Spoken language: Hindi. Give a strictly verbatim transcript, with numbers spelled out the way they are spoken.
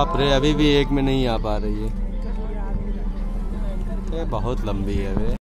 बाप रे, अभी भी एक में नहीं आ पा रही है। ये बहुत लंबी है वे।